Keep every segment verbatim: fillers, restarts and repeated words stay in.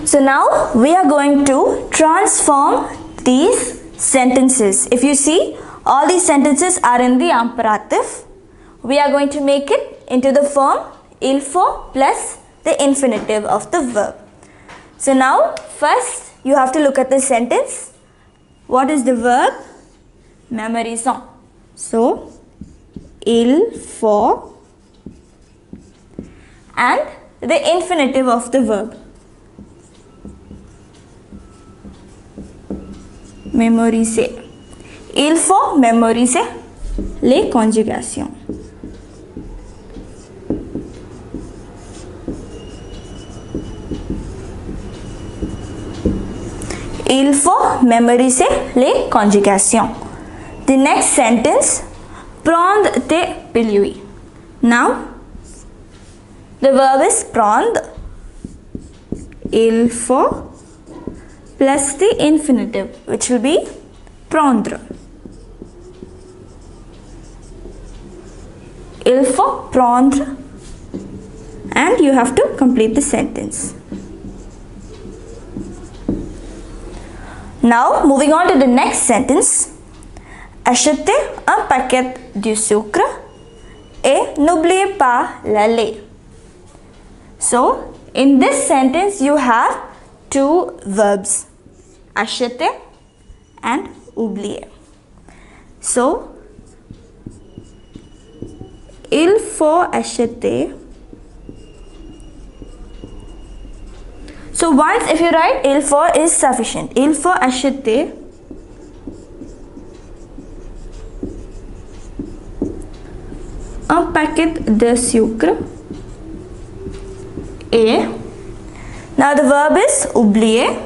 So now we are going to transform these sentences. If you see, all these sentences are in the imperative. We are going to make it into the form il faut plus the infinitive of the verb. So now first you have to look at the sentence. What is the verb? Mémorisons. So il faut and the infinitive of the verb. Mémoriser. Il faut mémoriser les conjugations. Il faut mémoriser les conjugations. The next sentence, prendre des pilules. Now, the verb is prendre. Il faut plus the infinitive, which will be prendre. Il faut prendre, and you have to complete the sentence. Now, moving on to the next sentence. Achetez un paquet de sucre et n'oubliez pas le lait. So, in this sentence, you have two verbs, acheter and oublier. So, il faut acheter. So once if you write il faut is sufficient. Il faut acheter un paquet de sucre et now the verb is oublier.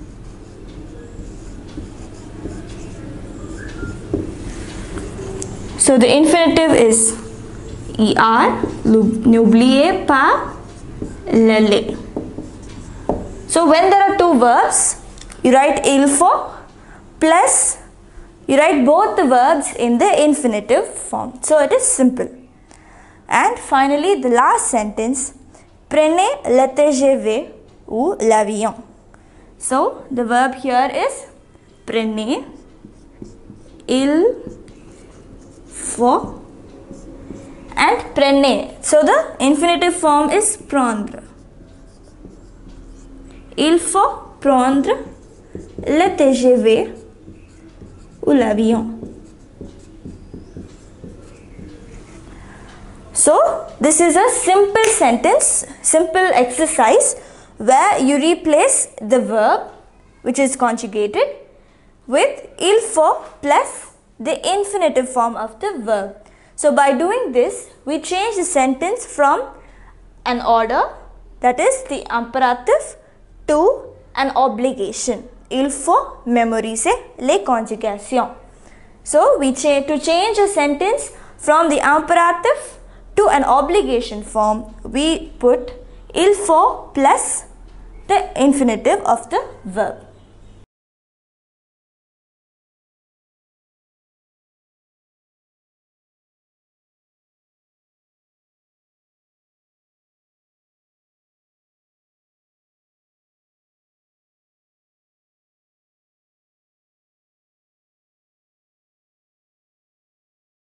So the infinitive is er, n'oubliez pas le lait. So when there are two verbs, you write il faut plus you write both the verbs in the infinitive form. So it is simple. And finally the last sentence, prenez le T G V ou l'avion. So the verb here is prenez, il faut and prenez. So the infinitive form is prendre. Il faut prendre le T G V ou l'avion. So, this is a simple sentence, simple exercise where you replace the verb which is conjugated with il faut plus the infinitive form of the verb. So, by doing this, we change the sentence from an order, that is the imperative, to an obligation. Il faut mémoriser les conjugations. So, we cha to change a sentence from the imperative to an obligation form, we put il faut plus the infinitive of the verb.